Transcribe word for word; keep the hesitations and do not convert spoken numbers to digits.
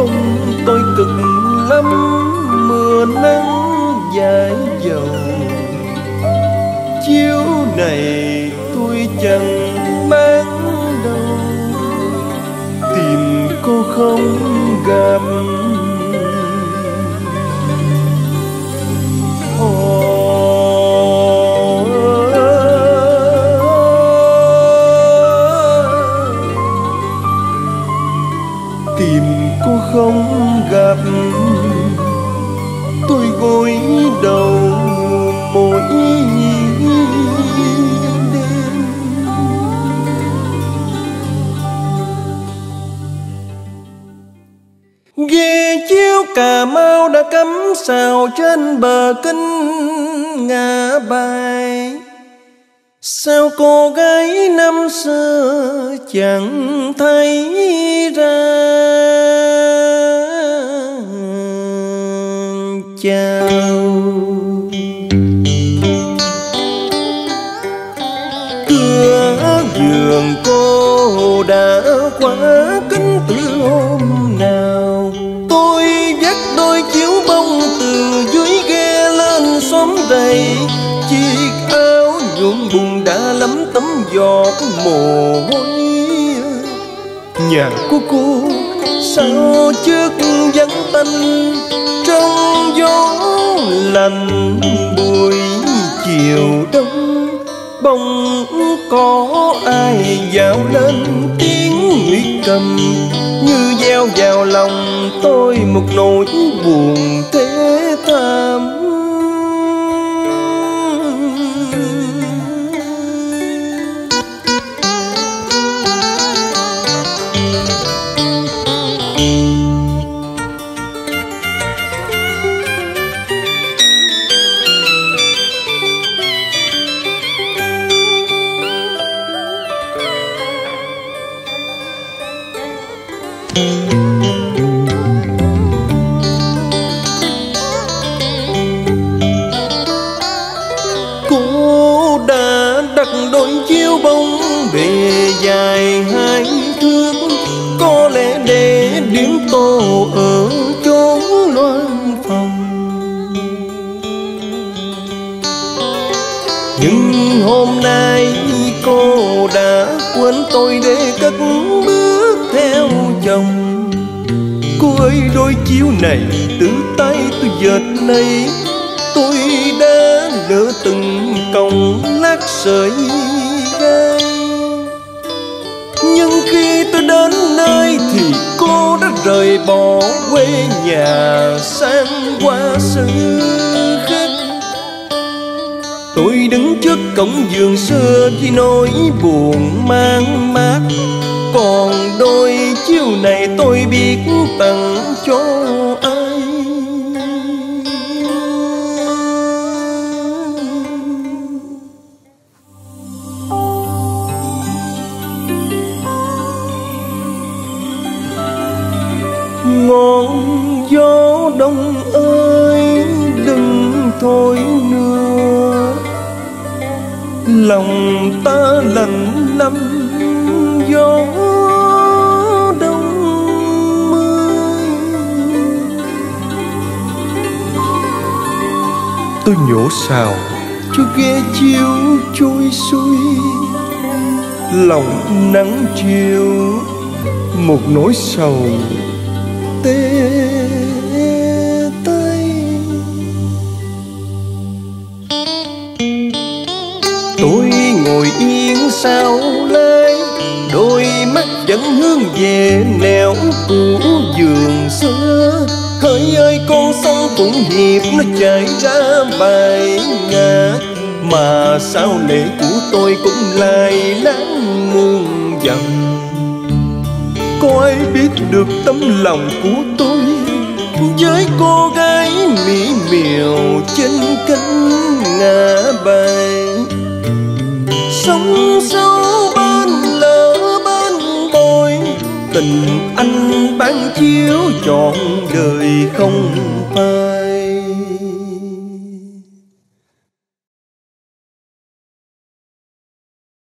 công tôi cực lắm, mưa nắng dãi dầu. Chiếu này tôi chẳng mang đâu, tìm cô không gặp. Tìm cô không gặp, tôi gối đầu mỗi đêm. Ghe chiếu Cà Mau đã cắm sào trên bờ Kinh Ngã Bài. Sao cô gái năm xưa chẳng thấy ra chào. Cửa giường cô đã khóa kín từ hôm nào. Tôi dắt đôi chiếu bông từ dưới ghe lên xóm đầy. Chiếc áo nhuộm bùn đã lấm tấm giọt mồ hôi. Nhà của cô sao trước vắng tanh trong gió lạnh buổi chiều đông. Bỗng có ai dạo lên tiếng nguyệt cầm, như gieo vào lòng tôi một nỗi buồn thế thảm. Cô đã đặt đôi chiếu bông bề dài hai thước, có lẽ để điểm tô ở chốn loan phòng. Nhưng hôm nay cô đã quên tôi để cất bước theo chồng. Cô ơi, đôi chiếu này từ tay tôi dệt này, tôi đã lỡ từng cọng lát sợi gai. Nhưng khi tôi đến nơi thì cô đã rời bỏ quê nhà sang qua xứ khác. Tôi đứng trước cổng giường xưa vì nỗi buồn mang mát. Còn đôi chiếu này tôi biết tặng cho ai. Ngọn gió đông ơi, đừng thổi nữa, lòng ta lạnh lắm gió đông mươi. Tôi nhổ sào cho ghe chiếu trôi xuôi, lòng nắng chiều một nỗi sầu tê tay. Tôi ngồi yên sau lái, đôi mắt vẫn hướng về nẻo cũ giường xưa. Hỡi ơi, con sông Phụng Hiệp nó chảy ra bài ngả, mà sao lệ của tôi cũng lại láng muôn dặm. Có ai biết được tấm lòng của tôi với cô gái mỹ miều trên cánh Ngã Bài. Sống sâu bên lỡ bên bồi, tình anh ban chiếu trọn đời không phai.